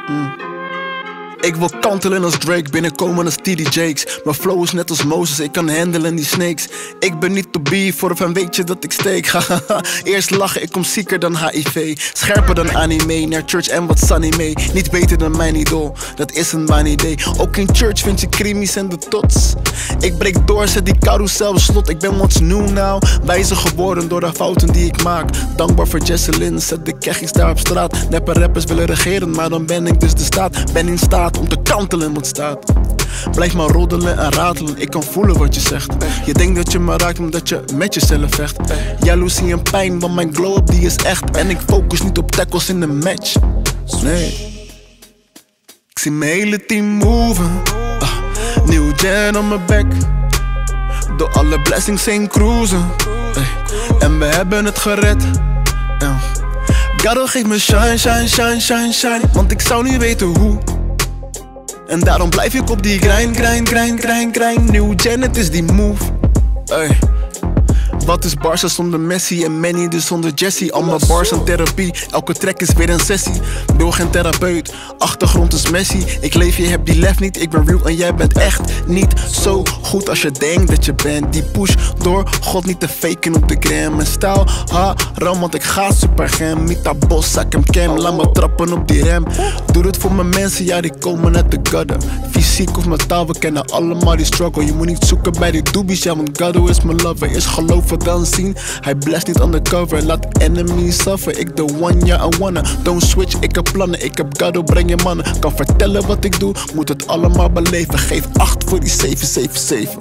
Ik wil kantelen als Drake, binnenkomen als TD Jakes. Mijn flow is net als Moses, ik kan handelen die snakes. Ik ben niet to be voor en weet je dat ik steek. Eerst lachen, ik kom zieker dan HIV. Scherper dan anime, naar church en wat sunny mee. Niet beter dan mijn idool, dat is een mijn idee. Ook in church vind je krimis en de tots. Ik breek door, zet die carousel op slot. Ik ben what's new now, wijzer geworden door de fouten die ik maak. Dankbaar voor Jesselyn, zet de keggies daar op straat. Neppe rappers willen regeren, maar dan ben ik dus de staat. Ben in staat om te kantelen wat staat. Blijf maar roddelen en ratelen, ik kan voelen wat je zegt. Je denkt dat je me raakt omdat je met jezelf vecht. Jaloezie en pijn, want mijn glow-up die is echt. En ik focus niet op tackles in de match. Nee. Ik zie mijn hele team moven. Nieuw gen on mijn back. Door alle blessings heen cruisen. En we hebben het gered. God geef me shine, shine, shine, shine, shine. Want ik zou niet weten hoe. En daarom blijf ik op die grind, grind, grind, grind, grind. New gen, het is die move. Ey. Wat is Barca zonder Messi en Manny dus zonder Jesse? Allemaal bars en therapie, elke track is weer een sessie. Door geen therapeut, achtergrond is Messi. Ik leef, je hebt die lef niet, ik ben real en jij bent echt niet zo goed als je denkt dat je bent. Die push door God niet te faken op de gram. Mijn stijl, haram, want ik ga super gem. Mita bos, zak hem cam, laat me trappen op die rem. Doe het voor mijn mensen, ja die komen uit de gutter. Fysiek of mentaal, we kennen allemaal die struggle. Je moet niet zoeken bij die doobies, ja want God is mijn lover. Is geloven dan zien, hij blast niet undercover. Laat enemies suffer, ik the one, ja I wanna. Don't switch, ik heb plannen, ik heb God, breng je mannen. Kan vertellen wat ik doe, moet het allemaal beleven. Geef 8 voor die 777.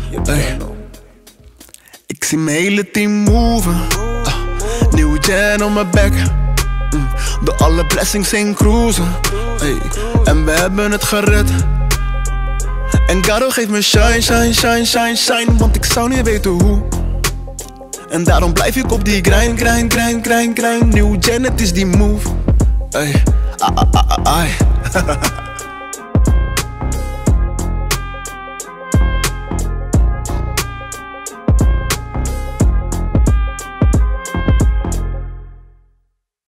Ik zie mijn hele team moven. Nieuwe gen on mijn back. Door alle blessings heen cruisen. En we hebben het gered. En God geeft me shine, shine, shine, shine, shine. Want ik zou niet weten hoe. En daarom blijf ik op die grind, grind, grind, grind, grind. New gen, het is die move. Ey, ai.